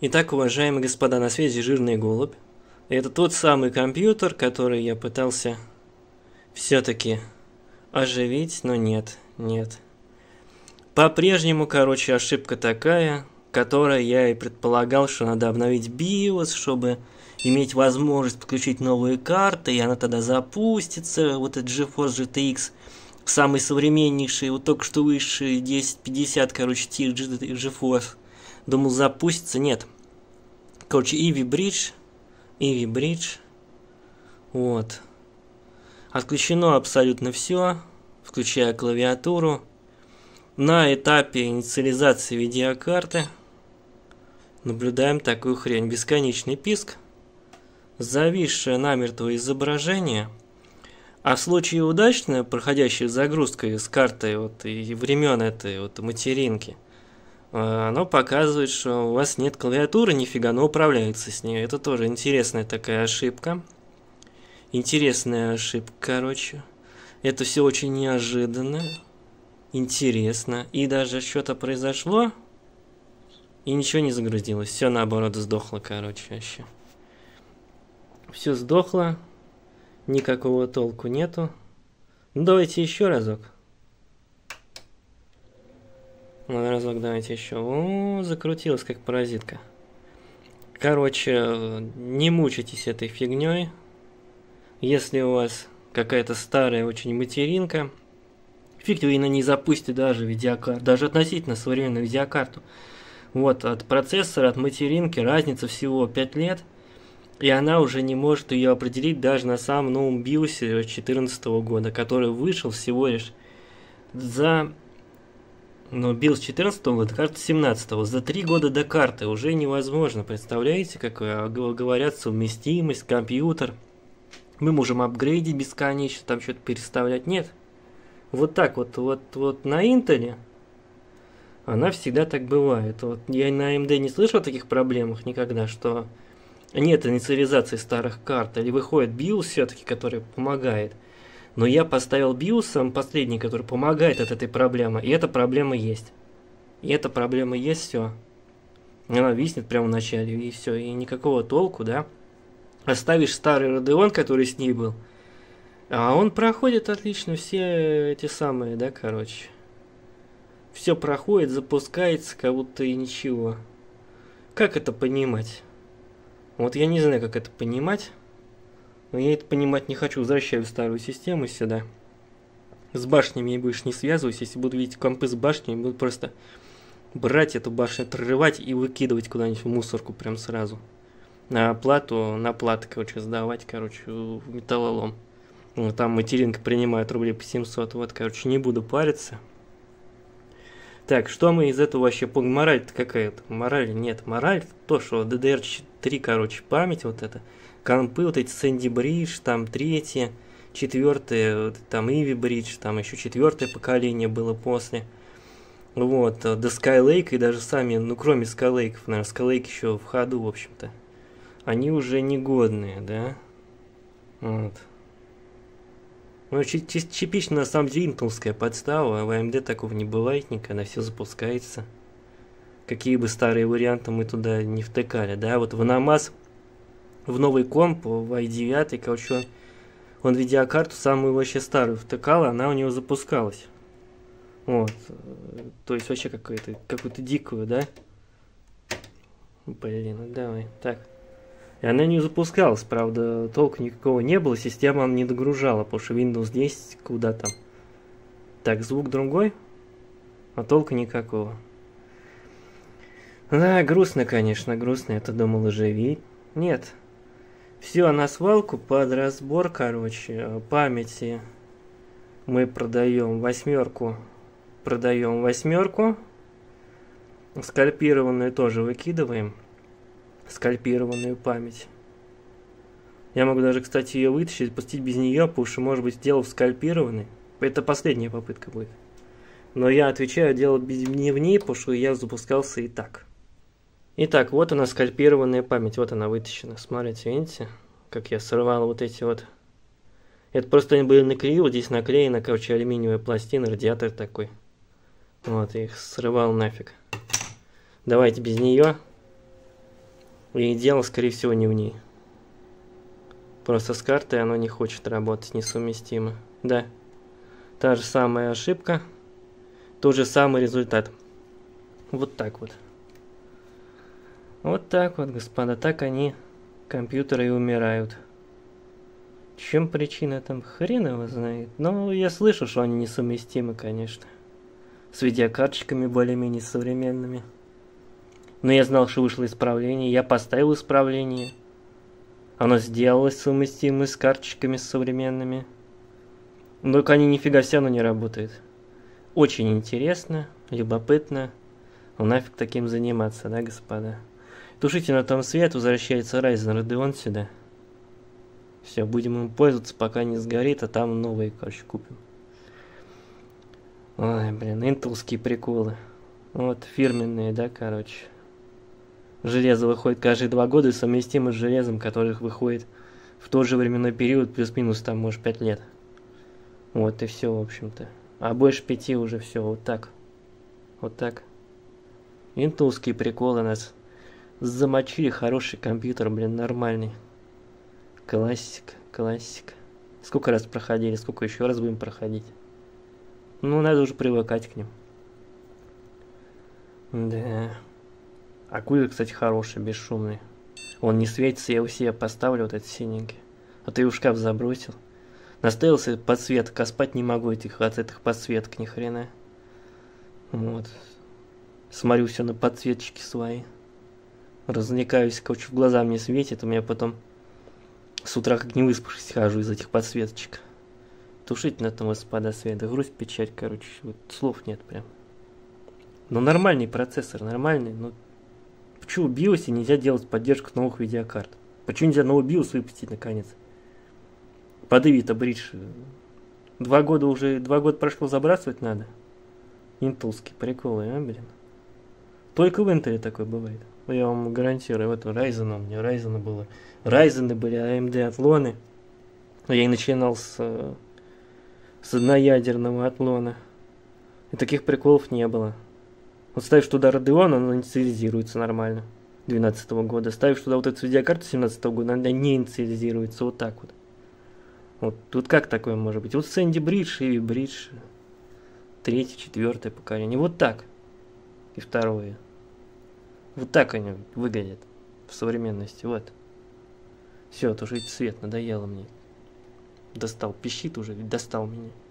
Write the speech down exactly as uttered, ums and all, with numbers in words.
Итак, уважаемые господа, на связи Жирный Голубь. Это тот самый компьютер, который я пытался все-таки оживить, но нет, нет. По-прежнему, короче, ошибка такая, которая я и предполагал, что надо обновить биос, чтобы иметь возможность подключить новые карты, и она тогда запустится, вот этот GeForce джи ти экс, самый современнейший, вот только что высший десять пятьдесят, короче, тир GeForce. Думал, запустится, нет. Короче, Ivy Bridge, Ivy Bridge, вот. Отключено абсолютно все, включая клавиатуру. На этапе инициализации видеокарты наблюдаем такую хрень. Бесконечный писк, зависшее намертво изображение. А в случае удачной проходящей загрузкой с картой вот, и времен этой вот материнки, оно показывает, что у вас нет клавиатуры, нифига, но управляется с ней. Это тоже интересная такая ошибка. Интересная ошибка, короче. Это все очень неожиданно, интересно. И даже что-то произошло, и ничего не загрузилось. Все наоборот сдохло, короче, вообще. Все сдохло, никакого толку нету. Ну, давайте еще разок. Ну, разок давайте еще. О, закрутилась как паразитка. Короче, не мучайтесь этой фигней. Если у вас какая-то старая очень материнка, фиг вы на ней запустите даже видеокарту, даже относительно современную видеокарту. Вот, от процессора, от материнки разница всего пять лет, и она уже не может ее определить даже на самом новом биосе две тысячи четырнадцатого года, который вышел всего лишь за... Но билд четырнадцатого года, карта семнадцатого. За три года до карты уже невозможно. Представляете, какая, говорят, совместимость, компьютер. Мы можем апгрейдить бесконечно, там что-то переставлять. Нет. Вот так вот, вот, вот на Интеле она всегда так бывает. Вот я на эй эм ди не слышал о таких проблемах никогда, что нет инициализации старых карт. Или выходит биос все-таки, который помогает. Но я поставил биос, сам последний, который помогает от этой проблемы. И эта проблема есть. И эта проблема есть, все. Она виснет прямо в начале, и все. И никакого толку, да. Оставишь старый Radeon, который с ней был. А он проходит отлично все эти самые, да, короче. Все проходит, запускается, как будто и ничего. Как это понимать? Вот я не знаю, как это понимать. Но я это понимать не хочу. Возвращаю старую систему сюда. С башнями я больше не связываюсь. Если буду видеть компы с башнями, буду просто брать эту башню, отрывать и выкидывать куда-нибудь в мусорку прям сразу. На плату, на платы, короче, сдавать, короче, в металлолом. Вот там материнка принимает рублей по семьсот. Вот, короче, не буду париться. Так, что мы из этого вообще помним? Мораль-то какая-то? Мораль нет. Мораль то, что ди ди эр три, короче, память вот это. Компы, вот эти Sandy Bridge, там третье, четвертое, там Ivy Bridge, там еще четвертое поколение было после. Вот, до Skylake и даже сами, ну кроме Skylake, наверное, Skylake еще в ходу, в общем-то. Они уже негодные, да? Вот. Ну, типично, на самом деле, интеловская подстава, в эй эм ди такого не бывает никогда, все запускается. Какие бы старые варианты мы туда не втыкали, да? Вот в Anamaz, в новый комп, в ай девять, короче, он, он видеокарту самую вообще старую втыкал, она у него запускалась. Вот. То есть вообще какую-то какую-то дикую, да? Блин, ну давай. Так. И она не запускалась, правда, толку никакого не было, система не догружала, потому что Windows десять куда там. Так, звук другой, а толку никакого. Да, грустно, конечно, грустно, я-то думал оживить. Нет. Все на свалку под разбор, короче, памяти мы продаем восьмерку, продаем восьмерку, скальпированную тоже выкидываем, скальпированную память. Я могу даже, кстати, ее вытащить, пустить без нее, потому что, может быть, делал в скальпированной. Это последняя попытка будет. Но я отвечаю, делал не в ней, потому что я запускался и так. Итак, вот она скальпированная память, вот она вытащена. Смотрите, видите, как я сорвал вот эти вот. Это просто они были наклеил, здесь наклеена, короче, алюминиевая пластина, радиатор такой. Вот, я их срывал нафиг. Давайте без нее. И дело, скорее всего, не в ней. Просто с картой оно не хочет работать, несовместимо. Да. Та же самая ошибка. Тот же самый результат. Вот так вот. Вот так вот, господа. Так они, компьютеры, и умирают. В чем причина там? Хрен его знает. Но я слышу, что они несовместимы, конечно. С видеокарточками более-менее современными. Но я знал, что вышло исправление. Я поставил исправление. Оно сделалось совместимым с карточками современными. Но только они нифига все равно не работают. Очень интересно, любопытно. Ну нафиг таким заниматься, да, господа? Тушите на том свет, возвращается Ryzen Radeon сюда. Все, будем им пользоваться, пока не сгорит, а там новые, короче, купим. Ой, блин, интелские приколы. Вот, фирменные, да, короче. Железо выходит каждые два года и совместимо с железом, которых выходит в тот же временной период, плюс-минус там, может, пять лет. Вот и все, в общем-то. А больше пяти уже все, вот так. Вот так. Интелские приколы нас замочили, хороший компьютер, блин, нормальный. Классика, классика. Сколько раз проходили, сколько еще раз будем проходить. Ну, надо уже привыкать к ним. Да. А кулер, кстати, хороший, бесшумный. Он не светится, я у себя поставлю вот этот синенький. А ты его в шкаф забросил. Наставился подсветок, а спать не могу этих, от этих подсветок, ни хрена. Вот. Смотрю все на подсветочки свои. Развлекаюсь, короче, в глаза мне светит, у меня потом с утра как не выспавшись хожу из этих подсветочек. Тушить на этом, господа, света. Грусть, печать, короче, вот слов нет прям. Но нормальный процессор, нормальный, но... Почему в биосе нельзя делать поддержку новых видеокарт? Почему нельзя новый биос выпустить наконец? Под Ivy-то бридж. Два года уже, два года прошло, забрасывать надо. Интелские приколы, а, блин. Только в Intel такое бывает. Я вам гарантирую, вот Ryzen у меня, Ryzen было. Ryzen были, эй эм ди атлоны. Я и начинал с, с одноядерного атлона. И таких приколов не было. Вот ставишь туда Radeon, он инициализируется нормально. двенадцатого года. Ставишь туда вот эту видеокарту семнадцатого года, она не инициализируется. Вот так вот. Вот тут как такое может быть? Вот Sandy Bridge, Ivy Bridge. Третье, четвертое поколение. Вот так. И второе. Вот так они выглядят в современности. Вот. Все, тушить свет, надоело мне. Достал, пищит уже, достал меня.